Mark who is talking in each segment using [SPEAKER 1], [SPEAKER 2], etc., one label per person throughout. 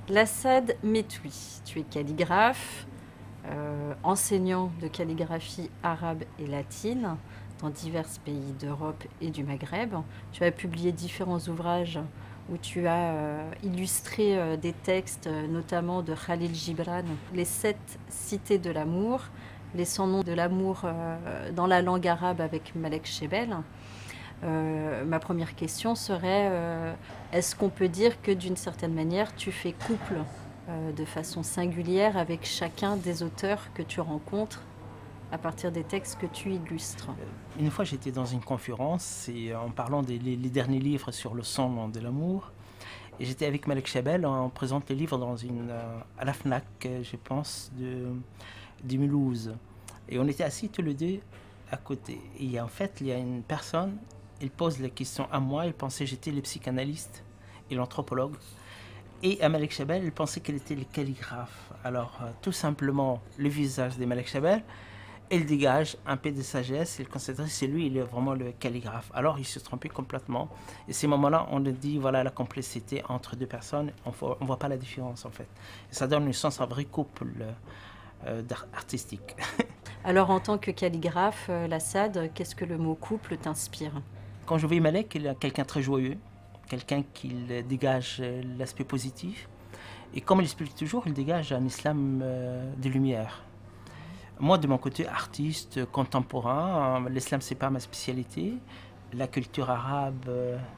[SPEAKER 1] Lassad Metoui, tu es calligraphe, enseignant de calligraphie arabe et latine dans divers pays d'Europe et du Maghreb. Tu as publié différents ouvrages où tu as illustré des textes, notamment de Khalil Gibran, Les 7 cités de l'amour, Les 100 noms de l'amour dans la langue arabe avec Malek Chebel. Ma première question serait, est-ce qu'on peut dire que d'une certaine manière, tu fais couple de façon singulière avec chacun des auteurs que tu rencontres à partir des textes que tu illustres?
[SPEAKER 2] Une fois, j'étais dans une conférence et en parlant des les derniers livres sur le sang de l'amour, et j'étais avec Malek Chebel, on présente les livres dans à la FNAC, je pense, de Mulhouse. Et on était assis tous les deux à côté. Et en fait, il y a une personne, il pose la question à moi, il pensait que j'étais le psychanalyste et l'anthropologue. Et à Malek Chebel, il pensait qu'elle était le calligraphe. Alors, tout simplement, le visage de Malek Chebel, il dégage un peu de sagesse, il considère que c'est lui, il est vraiment le calligraphe. Alors il se trompait complètement. Et ces moments-là, on dit, voilà, la complicité entre deux personnes, on ne voit pas la différence en fait. Et ça donne une sens à un vrai couple artistique.
[SPEAKER 1] Alors en tant que calligraphe, Lassad, qu'est-ce que le mot couple t'inspire?
[SPEAKER 2] Quand je vois Malek, il est quelqu'un de très joyeux, quelqu'un qui dégage l'aspect positif. Et comme il explique toujours, il dégage un islam de lumière. Moi, de mon côté, artiste contemporain, l'islam, c'est pas ma spécialité. La culture arabe,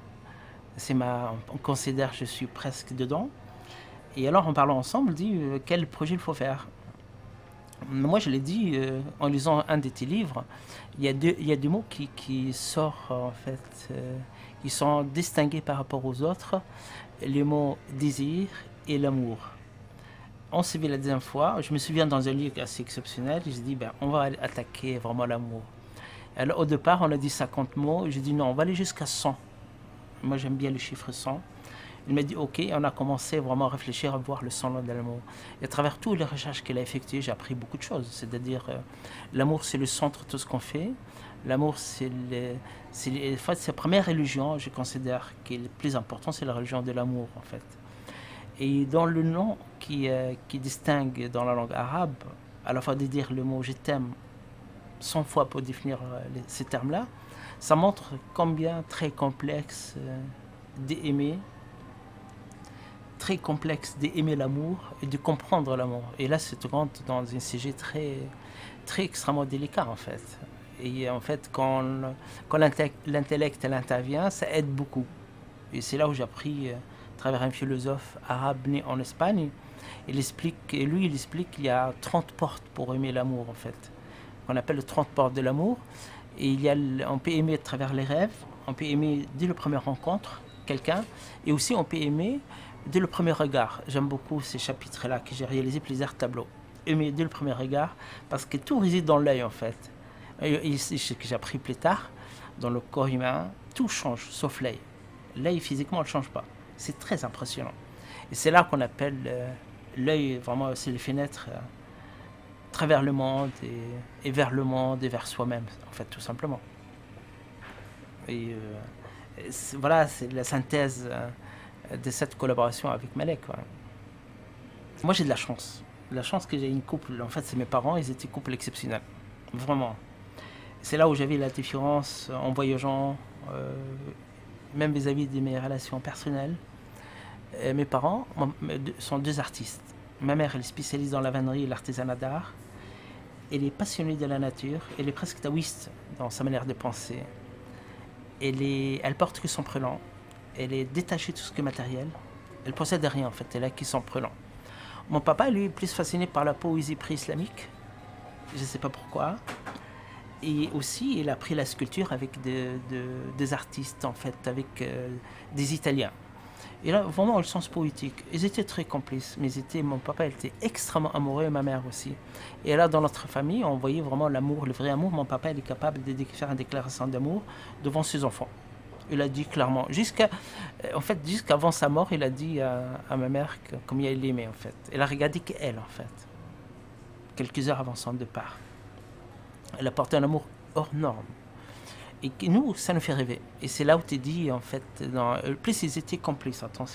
[SPEAKER 2] on considère que je suis presque dedans. Et alors, en parlant ensemble, on dit quel projet il faut faire. Moi, je l'ai dit en lisant un de tes livres, il y a deux mots qui sortent, en fait, qui sont distingués par rapport aux autres, les mots désir et l'amour. On s'est vu la deuxième fois, je me souviens dans un livre assez exceptionnel, j'ai dit on va attaquer vraiment l'amour. Alors au départ on a dit 50 mots, j'ai dit non, on va aller jusqu'à 100. Moi j'aime bien le chiffre 100. Il m'a dit ok, on a commencé vraiment à réfléchir, à voir le 100 de l'amour. Et à travers toutes les recherches qu'il a effectuées, j'ai appris beaucoup de choses. C'est-à-dire l'amour c'est le centre de tout ce qu'on fait. L'amour c'est en fait, sa première religion, je considère que le plus important c'est la religion de l'amour en fait. Et dans le nom qui distingue dans la langue arabe, à la fois de dire le mot je t'aime 100 fois pour définir ces termes-là, ça montre combien très complexe d'aimer, très complexe d'aimer l'amour et de comprendre l'amour. Et là, c'est rentre dans un sujet très extrêmement délicat en fait. Et en fait, quand l'intellect intervient, ça aide beaucoup. Et c'est là où j'ai appris à travers un philosophe arabe né en Espagne. Il explique qu'il y a 30 portes pour aimer l'amour en fait. On appelle les 30 portes de l'amour. Et on peut aimer à travers les rêves, on peut aimer dès la première rencontre quelqu'un, et aussi on peut aimer dès le premier regard. J'aime beaucoup ces chapitres-là que j'ai réalisé plusieurs tableaux. Aimer dès le premier regard, parce que tout réside dans l'œil en fait. Et ce que j'ai appris plus tard, dans le corps humain, tout change sauf l'œil. L'œil physiquement ne change pas. C'est très impressionnant. Et c'est là qu'on appelle l'œil, vraiment, c'est les fenêtres à travers le monde et vers le monde et vers soi-même, en fait, tout simplement. Et voilà, c'est la synthèse de cette collaboration avec Malek. Ouais. Moi, j'ai de la chance. La chance que j'ai une couple, en fait, c'est mes parents, ils étaient couple exceptionnel. Vraiment. C'est là où j'avais la différence en voyageant, même vis-à-vis de mes relations personnelles. Mes parents sont deux artistes. Ma mère, elle est spécialiste dans la vannerie et l'artisanat d'art. Elle est passionnée de la nature. Elle est presque taoïste dans sa manière de penser. Elle porte que son prénom. Elle est détachée de tout ce qui est matériel. Elle possède rien en fait. Elle a que son prénom. Mon papa, lui, est plus fasciné par la poésie pré-islamique. Je ne sais pas pourquoi. Et aussi, il a pris la sculpture avec des artistes, en fait, avec des Italiens. Et là, vraiment, le sens poétique. Ils étaient très complices, mais mon papa était extrêmement amoureux, et ma mère aussi. Et là, dans notre famille, on voyait vraiment l'amour, le vrai amour. Mon papa, il est capable de faire une déclaration d'amour devant ses enfants. Il a dit clairement, jusqu'avant sa mort, il a dit à ma mère combien il l'aimait, en fait. Elle a regardé qu'elle, en fait, quelques heures avant son départ. Elle a porté un amour hors norme. Et nous, ça nous fait rêver. Et c'est là où tu dis, en fait, plus ils étaient complices, attention.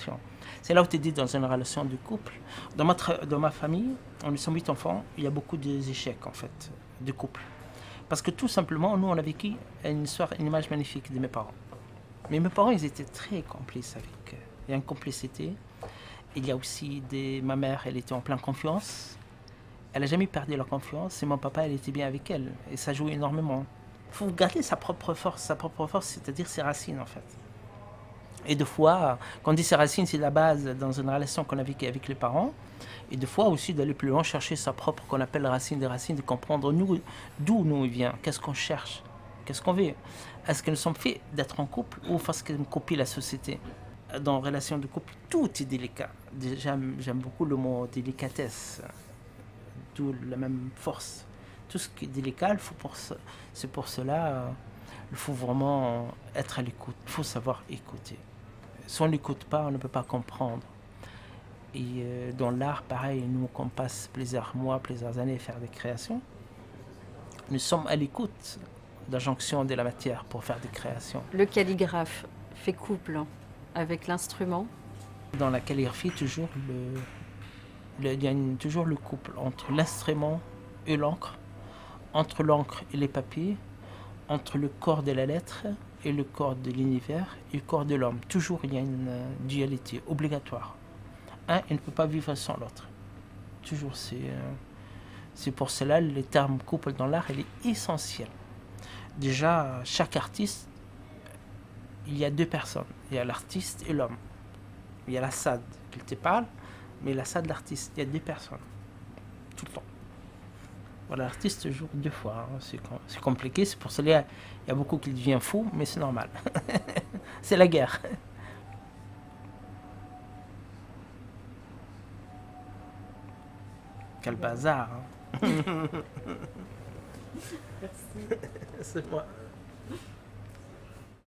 [SPEAKER 2] C'est là où tu dis dans une relation de couple. Dans ma famille, on est 8 enfants, il y a beaucoup d'échecs en fait, de couple. Parce que tout simplement, nous on a vécu une histoire, une image magnifique de mes parents. Mais mes parents, ils étaient très complices avec. Il y a une complicité. Il y a aussi ma mère, elle était en pleine confiance. Elle n'a jamais perdu la confiance. Et mon papa, elle était bien avec elle. Et ça joue énormément. Il faut garder sa propre force, c'est-à-dire ses racines en fait. Et des fois, quand on dit ses racines, c'est la base dans une relation qu'on a vécue avec les parents. Et des fois aussi d'aller plus loin, chercher sa propre, qu'on appelle racine des racines, de comprendre d'où nous il vient, qu'est-ce qu'on cherche, qu'est-ce qu'on veut. Est-ce que nous sommes faits d'être en couple ou parce qu'on copie la société? Dans relation de couple, tout est délicat. J'aime beaucoup le mot délicatesse, d'où la même force. Tout ce qui est délicat, c'est pour cela, il faut vraiment être à l'écoute. Il faut savoir écouter. Si on n'écoute pas, on ne peut pas comprendre. Et dans l'art, pareil, nous, qu'on passe plusieurs mois, plusieurs années à faire des créations, nous sommes à l'écoute de la jonction de la matière pour faire des créations.
[SPEAKER 1] Le calligraphe fait couple avec l'instrument.
[SPEAKER 2] Dans la calligraphie, toujours il y a toujours le couple entre l'instrument et l'encre, entre l'encre et les papiers, entre le corps de la lettre et le corps de l'univers et le corps de l'homme. Toujours il y a une dualité obligatoire. Un, il ne peut pas vivre sans l'autre. Toujours, c'est pour cela le terme couple dans l'art, il est essentiel. Déjà, chaque artiste, il y a deux personnes. Il y a l'artiste et l'homme. Il y a la SAD qui te parle, mais la SAD, l'artiste, il y a deux personnes. Tout le temps. Voilà, l'artiste joue deux fois. Hein. C'est compliqué, c'est pour cela il y a beaucoup qui deviennent fous, mais c'est normal. C'est la guerre. Quel bazar. Hein.
[SPEAKER 1] Merci.
[SPEAKER 2] C'est moi.